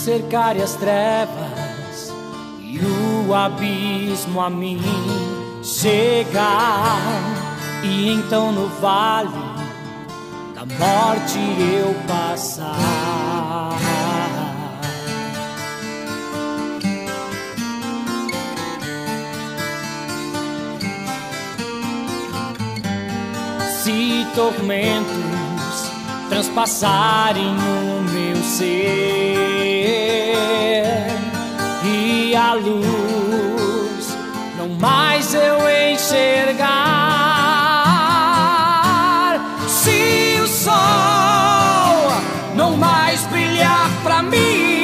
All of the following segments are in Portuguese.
cercarem as trevas e o abismo a mim chegar, e então no vale da morte eu passar. Se tormentos transpassarem o meu ser e a luz não mais eu enxergar, se o sol não mais brilhar pra mim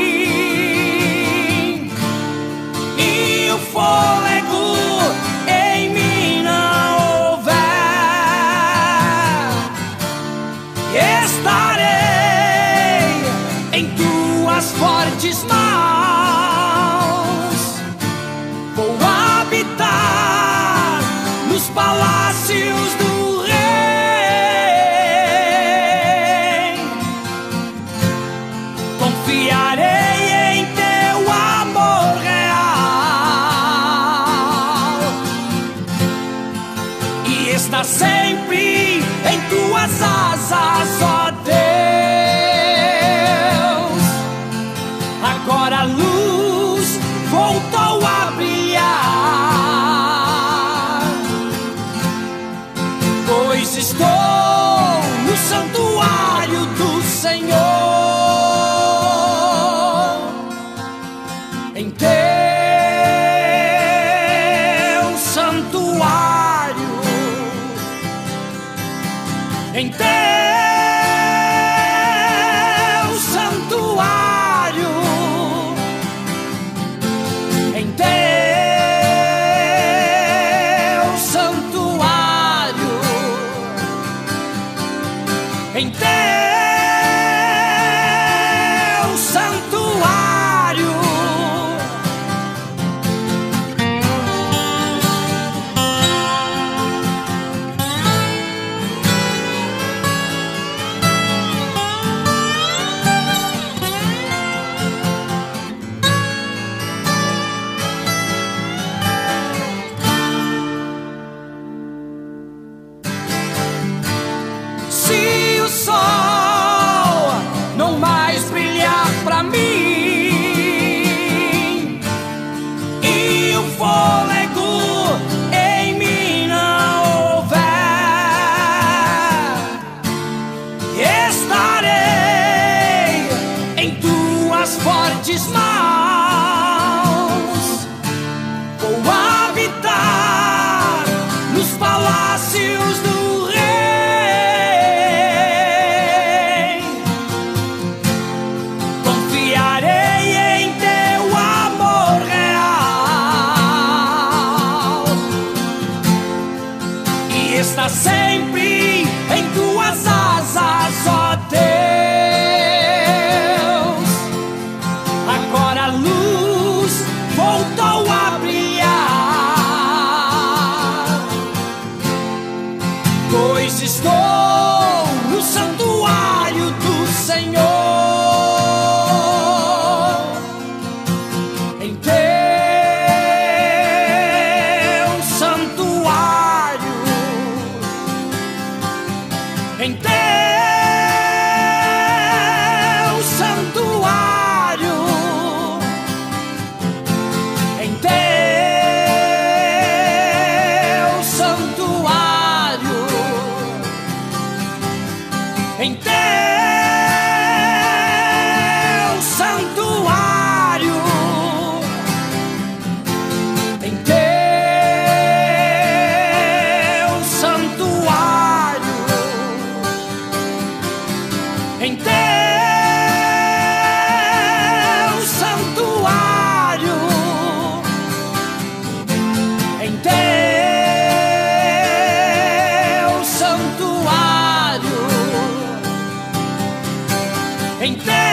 e o fôlego em mim não houver, estarei em tuas fortes mãos, vou habitar nos palácios do Rei, confiarei em teu amor real e estar sempre em tuas asas, ó Deus. Agora a luz voltou a brilhar, pois estou no santuário do Senhor, em teu santuário, em teu santuário, em teu santuário, em teu santuário. Se o sol não mais brilhar pra mim e o fôlego em mim não houver, estarei em tuas fortes mãos, vou habitar nos palácios do está sempre em tuas asas, ó Deus. Agora a luz voltou a brilhar, pois estou no santuário do Senhor, em teu santuário, em teu santuário, em teu santuário, em teu santuário, em teu santuário, em teu santuário, em teu santuário, em teu